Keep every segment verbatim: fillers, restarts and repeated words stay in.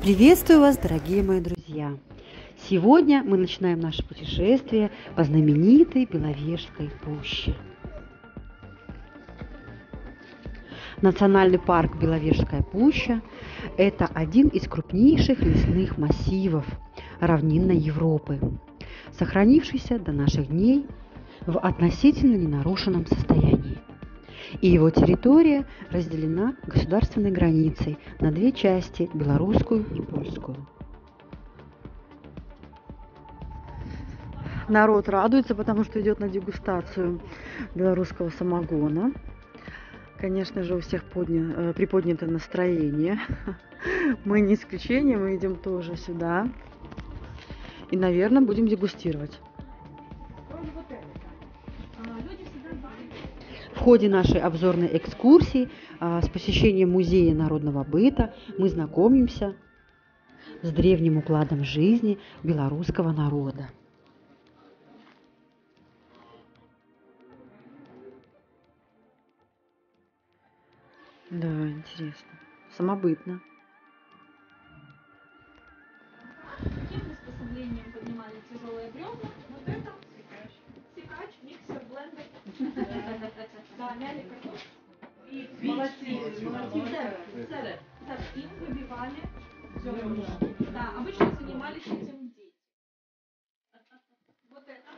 Приветствую вас, дорогие мои друзья! Сегодня мы начинаем наше путешествие по знаменитой Беловежской пуще. Национальный парк Беловежская пуща – это один из крупнейших лесных массивов равнинной Европы, сохранившийся до наших дней в относительно ненарушенном состоянии. И его территория разделена государственной границей на две части – белорусскую и польскую. Народ радуется, потому что идет на дегустацию белорусского самогона. Конечно же, у всех подня... приподнято настроение. Мы не исключение, мы идем тоже сюда. И, наверное, будем дегустировать. В ходе нашей обзорной экскурсии с посещением музея народного быта мы знакомимся с древним укладом жизни белорусского народа. Да, интересно. Самобытно. Каким приспособлением поднимали тяжелые бревна? Вот это секач, миксер, блендер. Да, мяли картошку. И молотили, молотили. Им выбивали зернышки. Да, обычно занимались этим дети. Вот это.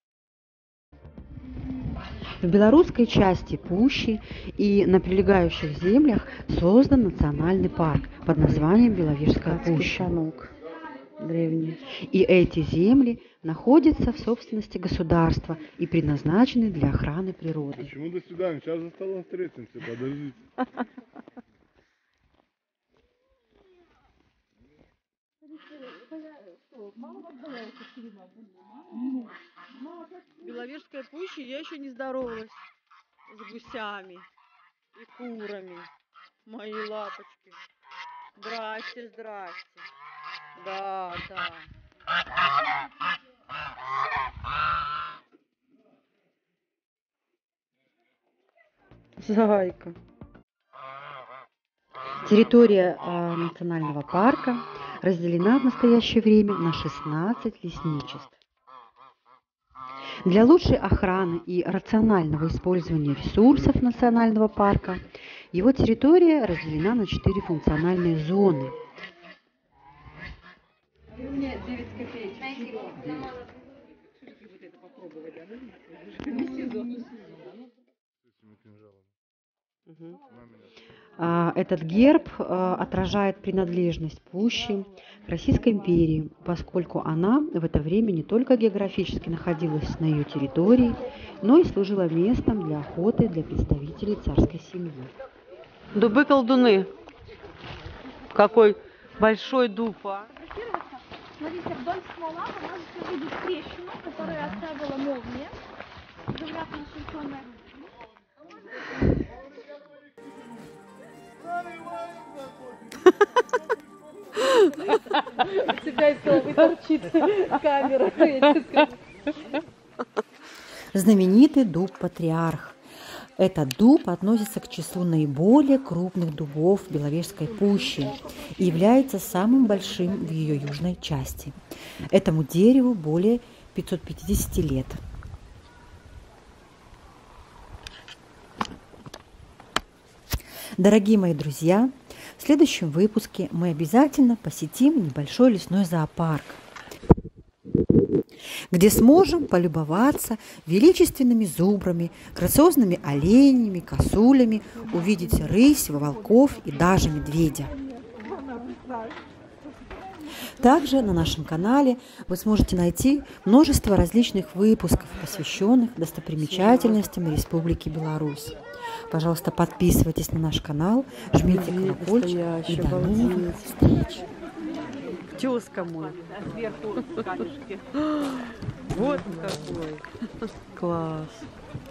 В белорусской части пущи и на прилегающих землях создан национальный парк под названием Беловежская пуща. Древний. И эти земли находятся в собственности государства и предназначены для охраны природы. Почему до свидания? Сейчас за столом встретимся, подождите. Беловежская пуща, я еще не здоровалась с гусями и курами. Мои лапочки. Здрасте, здрасте. Да, да. Зайка. Территория э, национального парка разделена в настоящее время на шестнадцать лесничеств. Для лучшей охраны и рационального использования ресурсов национального парка его территория разделена на четыре функциональные зоны. Этот герб отражает принадлежность пущи к Российской империи, поскольку она в это время не только географически находилась на ее территории, но и служила местом для охоты для представителей царской семьи. Дубы-колдуны. Какой большой дуб, а? Смотрите, вдоль ствола вы можете увидеть трещину, которую оставила молния. Фотография освещенная. Тебя из головы торчит камера. Знаменитый дуб-патриарх. Этот дуб относится к числу наиболее крупных дубов Беловежской пущи и является самым большим в ее южной части. Этому дереву более пятисот пятидесяти лет. Дорогие мои друзья, в следующем выпуске мы обязательно посетим небольшой лесной зоопарк, где сможем полюбоваться величественными зубрами, грациозными оленями, косулями, увидеть рысь, волков и даже медведя. Также на нашем канале вы сможете найти множество различных выпусков, посвященных достопримечательностям Республики Беларусь. Пожалуйста, подписывайтесь на наш канал, жмите колокольчик и до новых встреч. Тезка мой. Сверху камешки. Вот какой. Класс.